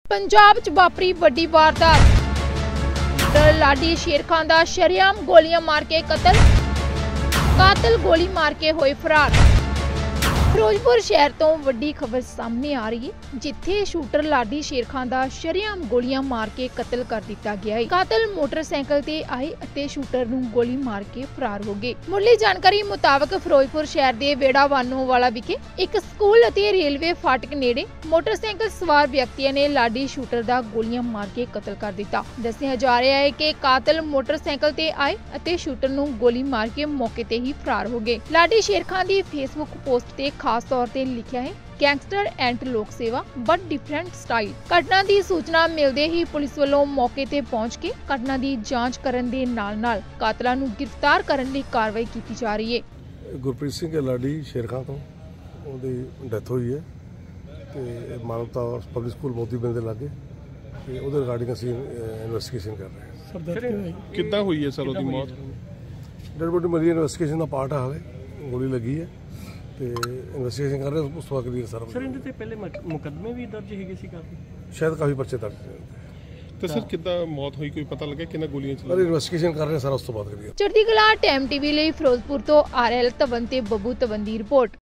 पंजाब च वापरी वड्डी वारदात। लाडी शेर खान दा शरेआम गोलियां मार के कतल। कातिल गोली मार के होए फरार। फिरोजपुर शहर तो वड्डी खबर सामने आ रही है, जिथे शूटर लाडी शेर खान दा शरेआम गोलियां मार के कतल कर दिता गया है। कातिल मोटरसाइकिल ते आए अते शूटर नूं गोली मार के फरार हो गए। मुढ़ली जानकारी मुताबक फिरोजपुर शहर दे वेड़ा वानोवाला विखे एक स्कूल अते रेलवे फाटक नेड़े मोटरसाइकिल सवार व्यक्तियों ने लाडी शूटर दा गोलियां मार के कतल कर दिता। दस्सिया जा रहा है कि कातिल मोटरसाइकिल ते आए अते शूटर नूं गोली मार के मौके ते ही फरार हो गए। लाडी शेर खान दी फेसबुक पोस्ट ते खास तौर ते लिखिया है, गैंगस्टर एंड लोक सेवा बट डिफरेंट स्टाइल। घटना की सूचना मिलते ही पुलिस वालों मौके ते पहुंच के घटना की जांच करन दे नाल-नाल कातिलां नूं गिरफ्तार करन लई कार्रवाई की जा रही है। गुरप्रीत सिंह लाडी शेर खान तो उहदी डेथ हुई है ते मानवता पब्लिक स्कूल मोती बिंद दे लागे ते उहदे रिगार्डिंग असीं इन्वेस्टिगेशन कर रहे हैं। कितना हुई है सर उहदी मौत? डेड बॉडी मिली, इन्वेस्टिगेशन का पार्ट है, हाले गोली लगी है ਤੇ ਇਨਵੈਸਟੀਗੇਸ਼ਨ ਕਰ ਰਹੇ ਉਸ ਤੋਂ ਅਗਲੀ ਸਾਰਾ ਸਰ ਇਹਦੇ ਤੇ ਪਹਿਲੇ ਮੁਕੱਦਮੇ ਵੀ ਦਰਜ ਹੈਗੇ ਸੀ ਕਾਫੀ, ਸ਼ਾਇਦ ਕਾਫੀ ਪਰਚੇ ਦਰਜ ਤੇ ਸਰ ਕਿੱਦਾਂ ਮੌਤ ਹੋਈ, ਕੋਈ ਪਤਾ ਲੱਗਿਆ ਕਿੰਨਾ ਗੋਲੀਆਂ ਚਲਾਈਆਂ? ਅਰੇ ਇਨਵੈਸਟੀਗੇਸ਼ਨ ਕਰ ਰਹੇ ਸਾਰਾ ਉਸ ਤੋਂ ਬਾਅਦ ਕਰੀਏ। ਚੜ੍ਹਦੀ ਕਲਾ ਟਾਈਮ ਟੀਵੀ ਲਈ ਫਿਰੋਜ਼ਪੁਰ ਤੋਂ ਆਰਐਲ ਤਵਨ ਤੇ ਬੱਬੂ ਤਵਨ ਦੀ ਰਿਪੋਰਟ।